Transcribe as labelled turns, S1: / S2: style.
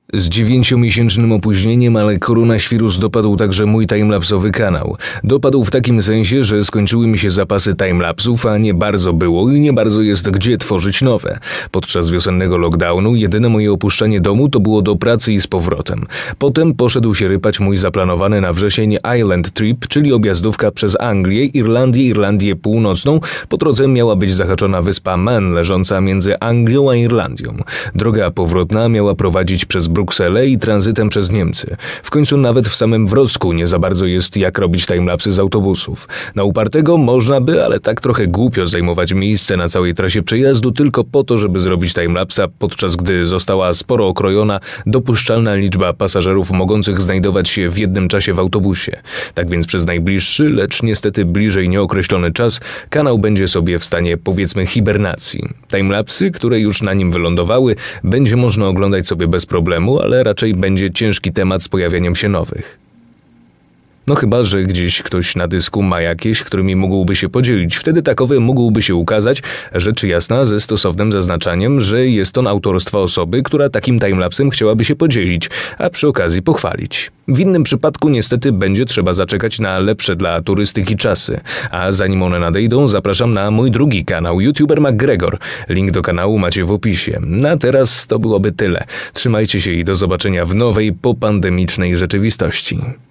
S1: Z 9-miesięcznym opóźnieniem, ale koronawirus dopadł także mój timelapsowy kanał. Dopadł w takim sensie, że skończyły mi się zapasy timelapsów, a nie bardzo było i nie bardzo jest gdzie tworzyć nowe. Podczas wiosennego lockdownu jedyne moje opuszczanie domu to było do pracy i z powrotem. Potem poszedł się rypać mój zaplanowany na wrzesień Island Trip, czyli objazdówka przez Anglię, Irlandię Północną. Po drodze miała być zahaczona wyspa Man, leżąca między Anglią a Irlandią. Droga powrotna miała prowadzić przez Brukselę i tranzytem przez Niemcy. W końcu nawet w samym Wrocku nie za bardzo jest jak robić timelapsy z autobusów. Na upartego można by, ale tak trochę głupio zajmować miejsce na całej trasie przejazdu tylko po to, żeby zrobić timelapsa, podczas gdy została sporo okrojona dopuszczalna liczba pasażerów mogących znajdować się w jednym czasie w autobusie. Tak więc przez najbliższy, lecz niestety bliżej nieokreślony czas, kanał będzie sobie w stanie, powiedzmy, hibernacji. Timelapsy, które już na nim wylądowały, będzie można oglądać sobie bez problemu, ale raczej będzie ciężki temat z pojawianiem się nowych. No chyba, że gdzieś ktoś na dysku ma jakieś, którymi mógłby się podzielić. Wtedy takowy mógłby się ukazać, rzecz jasna, ze stosownym zaznaczaniem, że jest on autorstwa osoby, która takim timelapsem chciałaby się podzielić, a przy okazji pochwalić. W innym przypadku niestety będzie trzeba zaczekać na lepsze dla turystyki czasy. A zanim one nadejdą, zapraszam na mój drugi kanał, YouTuber McGregor. Link do kanału macie w opisie. Na teraz to byłoby tyle. Trzymajcie się i do zobaczenia w nowej, popandemicznej rzeczywistości.